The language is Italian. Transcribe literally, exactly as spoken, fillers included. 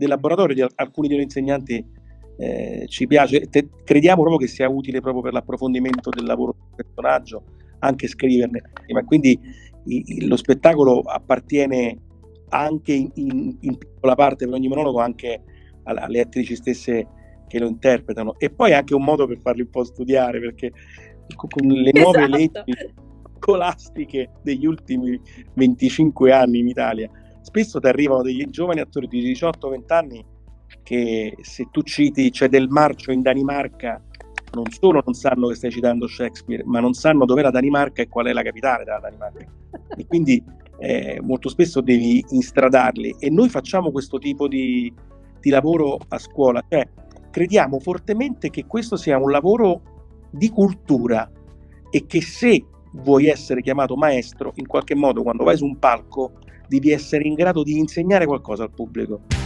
del laboratorio di alcuni degli insegnanti eh, ci piace, te, crediamo proprio che sia utile proprio per l'approfondimento del lavoro del personaggio, anche scriverne, ma quindi i, i, lo spettacolo appartiene anche in, in, in piccola parte per ogni monologo anche alle, alle attrici stesse che lo interpretano, e poi anche un modo per farli un po' studiare, perché con le nuove Esatto. leggi scolastiche degli ultimi venticinque anni in Italia spesso ti arrivano degli giovani attori di diciotto venti anni che, se tu citi C'è del marcio in Danimarca, non solo non sanno che stai citando Shakespeare, ma non sanno dov'è la Danimarca e qual è la capitale della Danimarca, e quindi eh, molto spesso devi instradarli, e noi facciamo questo tipo di, di lavoro a scuola, cioè crediamo fortemente che questo sia un lavoro di cultura, e che se vuoi essere chiamato maestro, in qualche modo quando vai su un palco devi essere in grado di insegnare qualcosa al pubblico.